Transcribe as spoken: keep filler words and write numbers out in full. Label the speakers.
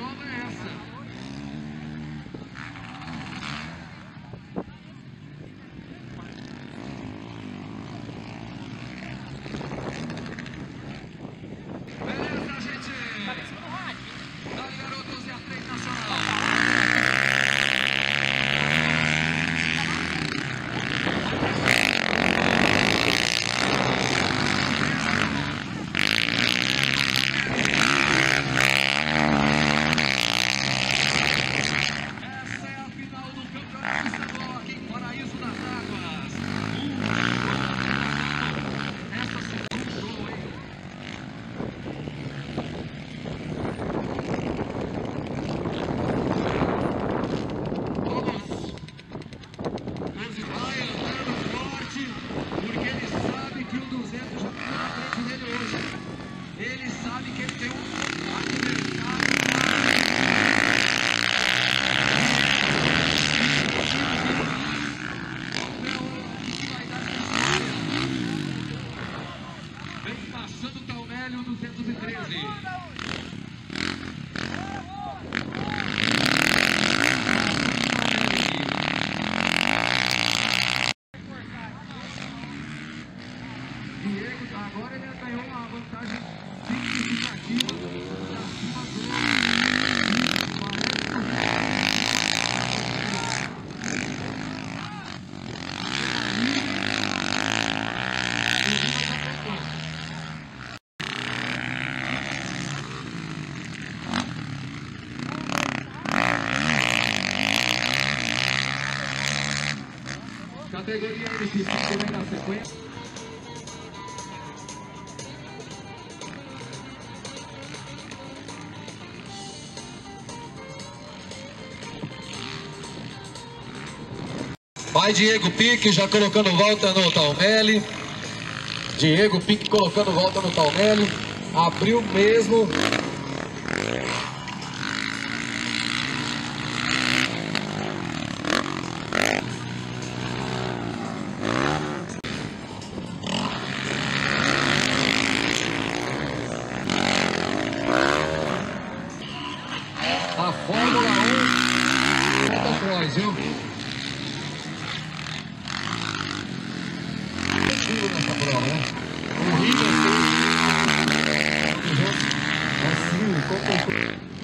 Speaker 1: prova é essa. Beleza, gente? Dali, garotos, e a três nacional. Ele sabe que ele tem um adversário. Vem passando o Taunelli, o duzentos e treze. Diego, agora ele ganhou uma vantagem significativa para cima do categoria M P cinco vem na sequência. Vai Diego Pique, já colocando volta no Taunelli. Diego Pique colocando volta no Taunelli. Abriu mesmo. A Fórmula um motocross, viu? Nessa prova, né? O Rio assim, assim,